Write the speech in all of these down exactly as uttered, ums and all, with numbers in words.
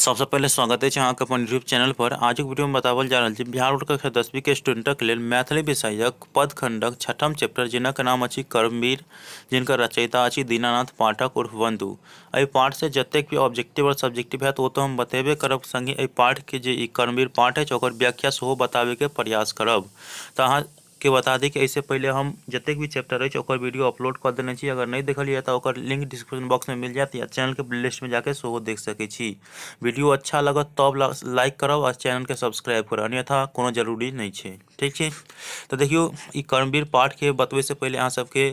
सबसे पहले स्वागत है अहाँ के अपन यूट्यूब चैनल पर। आज के वीडियो में बतावल जा रहा है बिहार बोर्ड कक्षा दसवीं के स्टूडेंट के लिए मैथिली विषयक पदखंडक छठम चैप्टर जिनक नाम अछि कर्मवीर, जिनकर रचयिता अछि दीनानाथ पाठक उर्फ बंधु। एहि पाठ से जतेक भी ऑब्जेक्टिव और सब्जेक्टिव है तो, तो हम बतेबे करब, संगे एहि पाठ के जे कर्मवीर पाठ है ओकर व्याख्या सेहो बतावे के प्रयास करब। तो अहाँ के बता दी कि इससे पहले हम जतेक भी चैप्टर है ओकर वीडियो अपलोड कर देने छी। अगर नहीं देखलिए तो ओकर लिंक डिस्क्रिप्शन बॉक्स में मिल जाती है, चैनल के प्लेलिस्ट में जाके सेहो देख सके छी। वीडियो अच्छा लगत तब लाइक करब और चैनल के सब्सक्राइब करब, अन्यथा कोनो जरूरी नहीं है। ठीक है, तो देखियो ई कर्मवीर पाठ के बतवे से पहले अहाँ सबके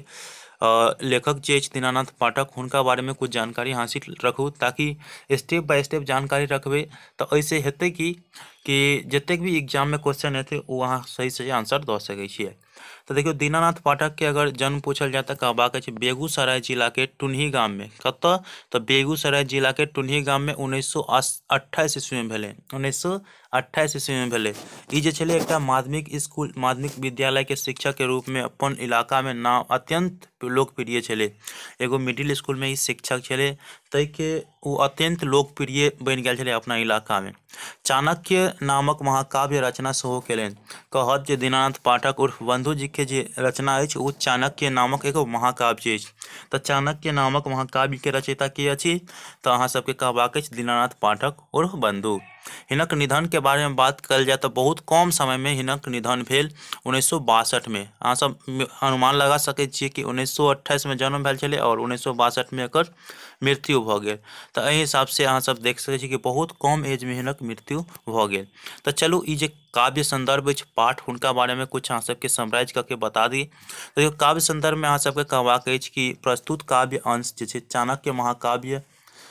लेखक जे दीनानाथ पाठक हुनका बारे में कुछ जानकारी हासिल रखू, ताकि स्टेप बाय स्टेप जानकारी रखबे तो ऐसे हेतै कि कि जतेक भी एग्जाम में क्वेश्चन हेतै वो अहाँ सही सही आंसर दे सकै छियै। तो देखियो दीनानाथ पाठक के अगर जन्म पूछल जाए तो कहबाक अछि बेगूसराय जिला के टुन्ही गाँव में। कत तो बेगूसराय जिला के टुन्ही गाँव में उन्नीस सौ अट्ठाईस ईस्वी में भेले। उन्नीस सौ अट्ठाईस ईस्वी में भेले। ई जे छले एकटा माध्यमिक स्कूल माध्यमिक विद्यालय के शिक्षक के रूप में अपन इलाका में नाम अत्यंत लोकप्रिय छले। एगो मिडिल स्कूल में ई शिक्षक छले, तै के वो अत्यंत लोकप्रिय बन गए छले अपना इलाका में। चाणक्य नामक महाकाव्य रचना सेहो केलनि। कहत जे दीनानाथ पाठक उर्फ बंधु जी के जे रचना अछि वो चाणक्य नामक एगो महाकाव्य अछि। तो चाणक्य नामक महाकाव्य के रचयिता के अछि तो अहाँ सबके कहबाक अछि दीनानाथ पाठक उर्फ बंधु। हिनक निधन के बारे में बात कल जाए तो बहुत कम समय में हिनक निधन भेल उन्नीस सौ बासठ में। अहाँ सब अनुमान लगा सके छिए कि उन्नीस सौ अट्ठाईस में जन्म भेल छले और उन्नीस सौ बासठ में एकर मृत्यु भ गेल। तो एहि हिसाब से अहाँ सब देख सके छी कि बहुत कम एज में हिनक मृत्यु भ गेल। तो चलू ई जे काव्य संदर्भ अछि पाठ हुनका बारे में कुछ अहाँ सबके समराइज करके बता दी। तो काव्य संदर्भ में अहाँ सबके कहबाक अछि कि प्रस्तुत काव्य अंश जे छै चाणक्य महाकाव्य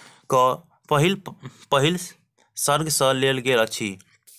क पहिल पहिल सर्ग से लेल गेल अछि।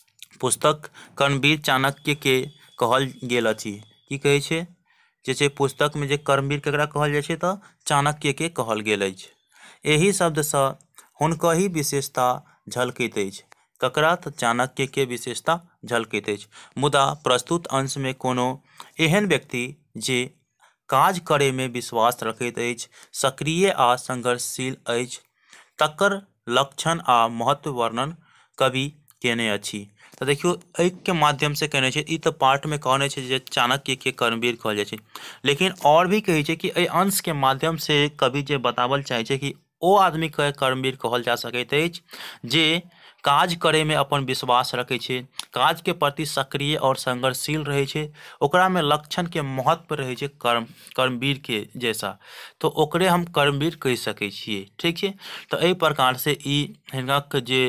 पुस्तक कर्मवीर चाणक्य के कहल गेल अछि। की कहै छै जे छै पुस्तक में जे कर्मवीर केकरा कहल जाइ छै तो चाणक्य के कहल गेल अछि। एही शब्द से हुनकर ही विशेषता झलकैत अछि। ककरा तो चाणक्य के विशेषता झलकैत अछि। मुदा प्रस्तुत अंश में कोनो एहन व्यक्ति जे काज करे में विश्वास रखैत अछि, सक्रिय आ संघर्षशील अछि, तकर लक्षण आ महत्व वर्णन कवि केने अछि। तो देखियो एहि के माध्यम से कहने छै। ई तो पाठ में कहने छै जे चाणक्य के कर्मवीर कहल जाइ छै, लेकिन और भी कहे छै कि एहि अंश के माध्यम से कवि जे बतावल चाहे छै कि ओ आदमी के कर्मवीर कहल जा सकैत अछि जे काज करे में अपन विश्वास रखे छै, काज के प्रति सक्रिय और संघर्षशील रहे छै, ओकरा में लक्षण के महत्व रहे छै कर्म कर्मवीर के जैसा, तो ओकरे हम कर्मवीर कह सके छिए। ठीक है, तो एहि प्रकार से ई हिनक जे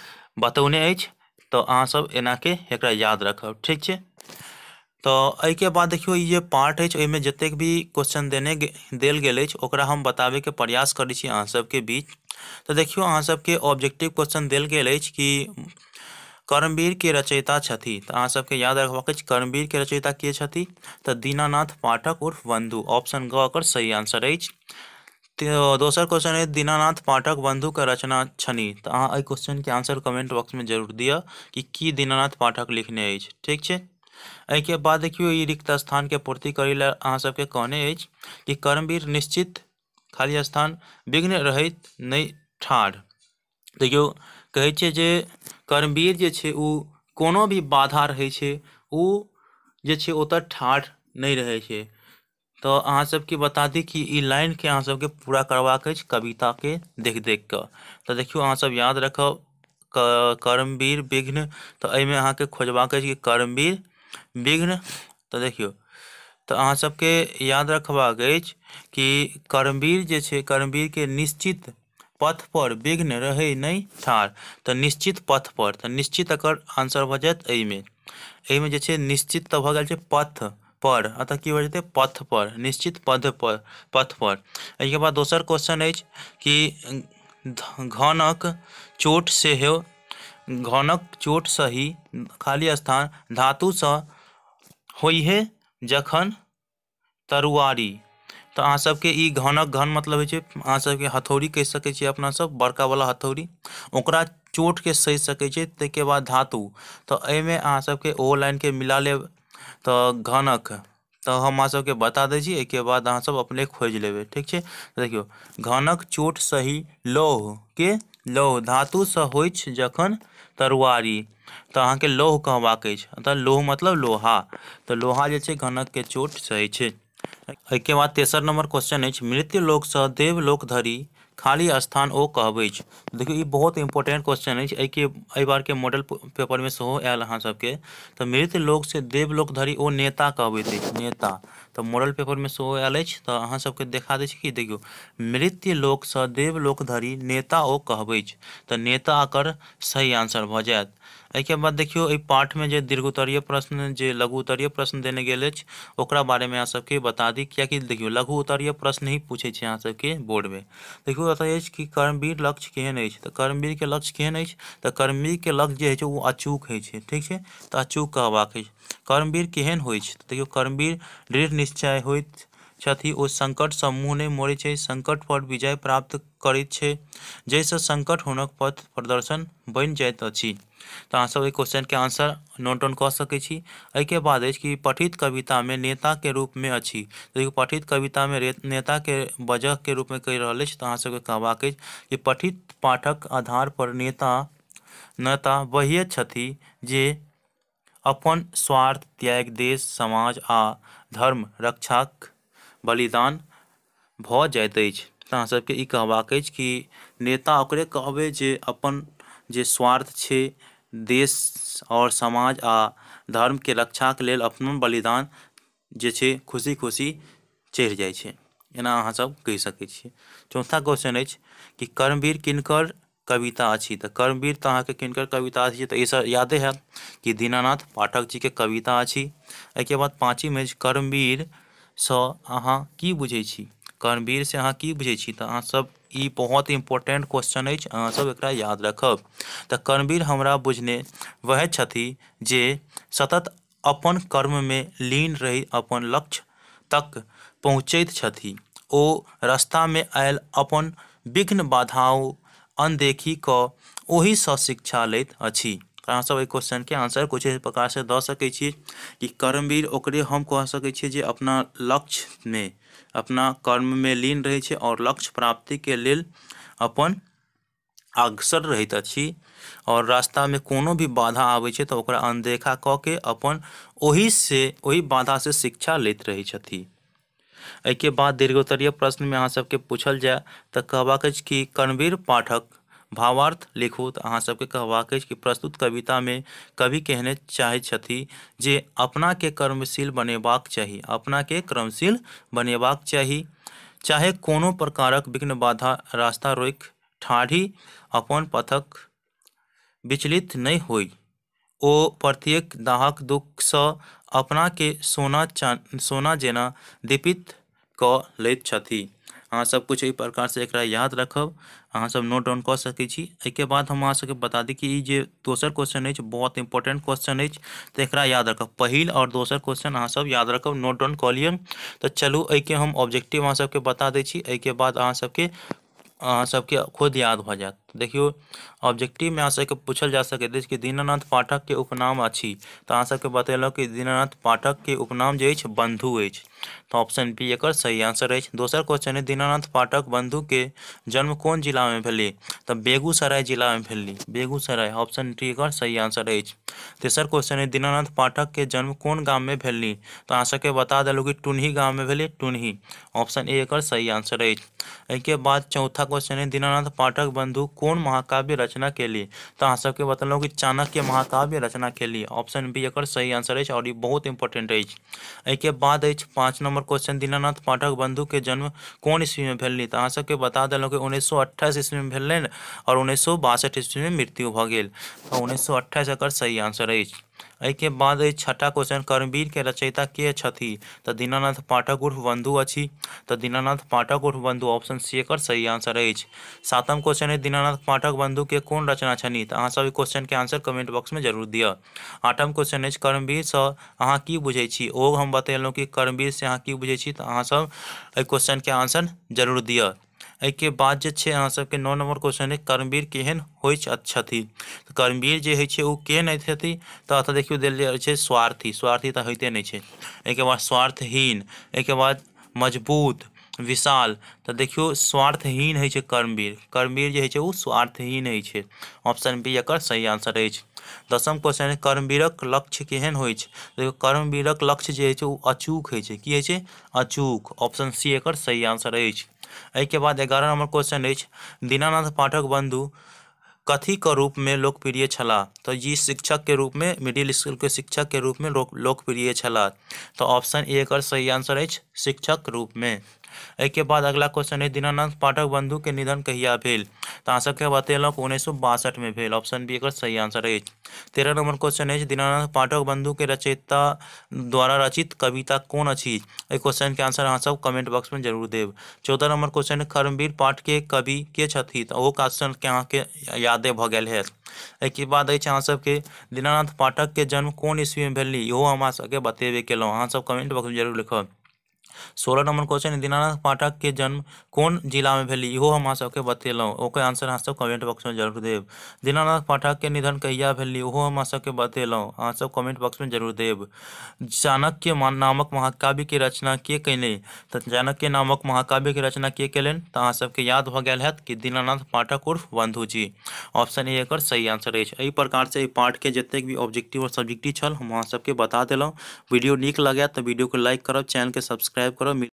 बतौने अछि तो अहाँ सब एना के एकरा याद रखब। ठीक है, तो एहि के बाद देखियो ये पार्ट अछि, ओहिमे जतेक भी क्वेश्चन देने देल गेल अछि ओकरा हम बतावे के प्रयास करै छी अहाँ सबके बीच। तो देखियो अहाँ सबके ऑब्जेक्टिव क्वेश्चन देल गेल अछि कि कर्मवीर के रचयिता छथि। तो अहाँ सबके याद रखबाक अछि कर्मवीर के रचयिता के छथि तो दीनानाथ पाठक उर्फ बंधु। ऑप्शन ग एकर सही आंसर अछि। तो दोसर क्वेश्चन है दीनानाथ पाठक बंधु का रचना छनि। तो अहाँ एहि क्वेश्चन के आंसर कमेंट बॉक्स में जरूर दिया कि की दीनानाथ पाठक लिखने अछि। ठीक है, एहि के बाद देखियो ई रिक्त स्थान के पूर्ति करै ला अहाँ सबके कहने अछि कि कर्मवीर निश्चित खाली स्थान विघ्न रहैत नहीं ठाढ़। देखियो कहै छै जे कर्मवीर जे छै उ कोनो भी बाधा रहै छै उ जे छै ओतऽ ठाढ़ नहीं रहे छै। तो अहाँ सबके बता दी कि ई लाइन के अहाँ सबके पूरा करबाक अछि कविता के देख देख कर। तो देखियो अहाँ सब याद रखब कर्मवीर विघ्न, तो एहिमे अहाँ के खोजबाक अछि कि कर्मवीर विघ्न। तो देखियो तो अहाँ सबके याद रखबाक अछि कि कर्मवीर जे छै कर्मवीर के निश्चित पथ पर विघ्न रहे नहीं ठाढ़। तो निश्चित पथ पर, तो निश्चित एकर आंसर भ जायत एहिमे। एहिमे जे छै निश्चित तो भ गेल छै पथ पर, अतः की हो जेतै पथ पर, निश्चित पद पर पथ पर। एहि के बाद दोसर क्वेश्चन अछि कि घनक चोट से हो घनक चोट सही खाली स्थान धातु से होइहे जखन तरुआरी। तो अहाँ सबके ई घनक घन मतलब होइ छै अहाँ सबके हथौड़ी कह सके छी अपना सब, बड़का वाला हथौड़ी, ओकरा चोट के सही सके छै। ताहिके बाद धातु, तो एहिमे अहाँ सबके ओ लाइन के मिला लेब तो घनक, तो हम अहाँ सबके बता दै छी, एहिके बाद अहाँ सब अपने खोज लेबै। ठीक छै, देखियो घनक चोट सही लौह के लौह धातुसँ होइत छै जखन तरुआरी, तऽ अहाँके लौह कहबाक अछि, अतः लौह मतलब लोहा, तऽ लोहा जे छै घनकके चोट सही छै। एहिके बाद तेसर नंबर क्वेश्चन अछि मृत्यु लोकसँ देवलोक धरि खाली स्थान ओ कहबै अछि। देखियौ ई बहुत इंपॉर्टेंट क्वेश्चन अछि, एहिके एहि बारके मॉडल पेपरमे सेहो आयल अहाँ सबके। तऽ मृत्यु लोक से देवलोक धरि ओ नेता कहबैत अछि, नेता। तऽ मॉडल पेपरमे सेहो आयल अछि, तऽ अहाँ सबके देखा दै छी कि देखियौ मृत्यु लोकसँ देवलोक धरि नेता ओ कहबै अछि, तऽ नेता एकर सही आंसर भऽ जायत। एहिके बाद देखियौ एहि पाठमे जे दीर्घोत्तरीय प्रश्न जे लघु उत्तरीय प्रश्न देने गेल अछि ओकरा बारेमे अहाँ सबके बता दी, कियाकि देखियौ लघु उत्तरीय प्रश्न ही पूछै छै अहाँ सबके बोर्डमे। देखियौ एतऽ अछि कि कर्मवीर लक्ष्य केहन अछि, तऽ कर्मवीरके लक्ष्य केहन अछि, तऽ कर्मवीरके लक्ष्य जे होइ छै ओ अचूक होइ छै, ठीक छै, तऽ अचूक कहबाक अछि। कर्मवीर केहन होइ छै, तऽ देखियौ कर्मवीर दृढ़ निश्चय होइत छथि, ओ संकटसँ मुँह नहि मोड़ै छै, संकट पर विजय प्राप्त करैत छै, जाहिसँ संकट हुनक पथ प्रदर्शन बनि जाइत अछि। तऽ अहाँ सब एहि क्वेश्चनके आंसर नोट डाउन कऽ सकैत छी। एहिके बाद अछि कि पठित कवितामे नेताके रूपमे अछि, देखियौ पठित कवितामे नेताके वजहके रूपमे कहि रहल अछि, तऽ अहाँ सबके कहबाक अछि कि पठित पाठक आधार पर नेता नेता वही छथि जे अपन स्वार्थ त्याग देश समाज आ धर्म रक्षाक बलिदान भऽ जाइत अछि। तऽ अहाँ सबके ई कहबाक अछि कि नेता ओकरे कहबै जे अपन जे स्वार्थ छै देश आओर समाज आ धर्मके रक्षाके लेल अपन बलिदान जे छै खुशी खुशी चढ़ि जाइ छै, एना अहाँ सब कहि सकै छियै। चौथा क्वेश्चन अछि कि कर्मवीर किनकर कविता अछि, तऽ कर्मवीर तऽ अहाँके किनकर कविता अछि, तऽ ई यादे हैत कि दीनानाथ पाठक जी के कविता अछि। एहिके बाद पाँचम अछि कर्मवीरसँ अहाँ की बुझै छी, कर्मवीर से अहाँ की बुझै छी, तऽ अहाँ सब ई बहुत इंपॉर्टेंट क्वेश्चन अछि, अहाँ सब एकरा याद रखब। तऽ कर्मवीर हमरा बुझने वह छथि जे सतत अपन कर्ममे लीन रहि अपन लक्ष्य तक पहुँचैत छथि, ओ रास्तामे आयल अपन विघ्न बाधाओं अनदेखी कऽ ओहिसँ शिक्षा लैत अछि। अहाँ सब एहि क्वेश्चनके आंसर कुछ इस प्रकार से दऽ सकैत छी कि कर्मवीर ओकरे हम कह सकैत छियै जे अपना लक्ष्यमे अपना कर्ममे लीन रहै छै आओर लक्ष्य प्राप्तिके लेल अपन अग्रसर रहैत अछि, और रास्तामे कोनो भी बाधा आबै छै तऽ ओकरा अनदेखा कऽ के अपन ओहिसँ ओहि बाधासँ शिक्षा लैत रहै छथि। एहिके बाद दीर्घोत्तरीय प्रश्नमे अहाँ सबके पूछल जाय तऽ कहबाक अछि कि कर्मवीर पाठक भावार्थ लिखू, तऽ अहाँ सबके कहबाक अछि कि प्रस्तुत कवितामे कवि कहने चाहैत छथि जे अपनाके कर्मशील बनेबाक चाही, अपनाके कर्मशील बनेबाक चाही, चाहे कोनो प्रकारक विघ्न बाधा रास्ता रोकि ठाढ़ी अपन पथक विचलित नहि होइ, ओ प्रत्येक दाहक दुखसँ अपनाके सोना सोना जेना दीपित कऽ लैत छथि। अहाँ सब कुछ एहि प्रकार से एकरा याद रखब, अहाँ सब नोट डाउन कऽ सकै छी। एहिके बाद हम अहाँ सबके बता दी कि ई जे दोसर क्वेश्चन अछि बहुत इंपॉर्टेंट क्वेश्चन अछि, तऽ एकरा याद रखब। पहिल और दोसर क्वेश्चन अहाँ सब याद रखब, नोट डाउन कऽ लिअ। तऽ चलू एहिके हम ऑब्जेक्टिव अहाँ सबके बता दै छी, एहिके बाद अहाँ सबके अहाँ सबके खुद याद भऽ जायत। देखियौ ऑब्जेक्टिवमे अहाँ सबके पूछल जा सकैत अछि कि दीनानाथ पाठकके उपनाम अछि, तऽ अहाँ सबके बतेलहुँ कि दीनानाथ पाठकके उपनाम जे अछि बंधु अछि, तऽ ऑप्शन बी एकर सही आंसर अछि। दोसर क्वेश्चन है दीनानाथ पाठक बंधुके जन्म कोन जिलामे भेलै, तऽ बेगूसराय जिलामे भेलै, बेगूसराय, ऑप्शन डी एकर सही आंसर अछि। तेसर क्वेश्चन है दीनानाथ पाठकके जन्म कोन गाममे भेलै, तऽ अहाँ सबके बता देलहुँ कि टुनही गाममे भेलै, टुनही, ऑप्शन ए एकर सही आंसर अछि। एहिके बाद चौथा क्वेश्चन है दीनानाथ पाठक बंधु कोन महाकाव्य रचना केली, तऽ अहाँ सबके बतेलहुँ कि चाणक्य महाकाव्य रचना केली, ऑप्शन बी एकर सही आंसर अछि, और ई बहुत इंपॉर्टेंट अछि। एहिके बाद अछि पाँच नंबर क्वेश्चन दीनानाथ पाठक बंधुके जन्म कोन ईस्वीमे भेलै, तऽ अहाँ सबके बता देलहुँ कि उन्नैस सौ अट्ठाईस ईस्वीमे भेलनि और उन्नैस सौ बासठि ईस्वीमे मृत्यु भऽ गेल, तऽ उन्नैस सौ अट्ठाईस एकर सही आंसर अछि। एहिके बाद अछि छठा क्वेश्चन कर्मवीरके रचयिता के छथि, तऽ दीनानाथ पाठक उर्फ बंधु अछि, तऽ दीनानाथ पाठक उर्फ बंधु, ऑप्शन सी एकर सही आंसर अछि। सातम क्वेश्चन है दीनानाथ पाठक बंधुके कोन रचना छनि, तऽ अहाँ सब ई क्वेश्चन के आंसर कमेंट बॉक्स में जरूर दिअ। आठम क्वेश्चन अछि कर्मवीरसँ अहाँ की बुझै छी, ओ हम बतेलहुँ कि कर्मवीर से अहाँ की बुझै छी, तऽ अहाँ सब एहि क्वेश्चन के आंसर जरूर दिअ। एहिके बाद जे छै अहाँ सबके नौ नंबर क्वेश्चन है कर्मवीर केहन होइ छथि, तऽ कर्मवीर जे होइ छै ओ केहन होइ छथि, तऽ एतऽ देखियौ देल जाइ छै स्वार्थी, स्वार्थी तऽ होइते नहि छै। एहिके बाद स्वार्थहीन, एहिके बाद मजबूत, विशाल तो देखियो स्वार्थहीन है छै कर्मवीर। कर्मवीर जे है छै उ स्वार्थहीन है छै। ऑप्शन बी एकर सही आंसर अछि। दसम क्वेश्चन है कर्मवीरक लक्ष्य केहन होइ छै। देखियो कर्मवीरक लक्ष्य जे है छै उ अचूक है छै। की है छै? अचूक। ऑप्शन सी एकर सही आंसर अछि। एहि के बाद ग्यारह नंबर क्वेश्चन अछि दीनानाथ पाठक बंधु कथी के रूप में लोकप्रिय छला। तो जी शिक्षक के रूप में, मिडिल स्कूल के शिक्षक के रूप में लोक लोकप्रिय छला। तो ऑप्शन ए एकर सही आंसर अछि शिक्षक रूप में। एहि के बाद अगला क्वेश्चन है दीनानाथ पाठक बंधु के निधन कहिया भेल। तो अहाँ सबके बतेलहुँ उन्नीस सौ बासठ में भेल। ऑप्शन बी एकर सही आंसर अछि। तेरह नंबर क्वेश्चन है दीनानाथ पाठक बंधु के रचयिता द्वारा रचित कविता कोन अछि। एहि क्वेश्चन के आंसर अहाँ सब कमेंट बॉक्स में जरूर देब। चौदह नंबर क्वेश्चन है कर्मवीर पाठ के कवि के छथि। तो ओहो क्वेश्चन के अहाँ के यादे भ गेल है। एहि के बाद अछि अहाँ सबके दीनानाथ पाठक के जन्म कोन ईस्वी में भेल इहो हम अहाँ सबके बतेबे केलहुँ। अहाँ सब कमेंट बॉक्स में जरूर लिखब। सोलह नंबर क्वेश्चन दीनानाथ पाठक के जन्म कोन जिला में भेल इहो हम अहाँ सबके बतेलहुँ। ओकर आंसर अहाँ सब कमेंट बॉक्स में जरूर देब। दीनानाथ पाठक के निधन कहिया भेल ओहो हम अहाँ सबके बतेलहुँ। अहाँ सब कमेंट बॉक्स में जरूर देब। चाणक्य नामक महाकाव्य के रचना के कयलनि। तो चाणक्य नामक महाकाव्य के रचना के केलनि तो अहाँ सबके याद भ गेल हैत कि दीनानाथ पाठक उर्फ बंधु जी। ऑप्शन ए एकर सही आंसर अछि। एहि प्रकार से पाठ के जतेक भी ऑब्जेक्टिव और सब्जेक्टिव छल हम अहाँ सबके बता देलहुँ। वीडियो नीक लगे तो वीडियो को लाइक करब, चैनल के सब्सक्राइब करब।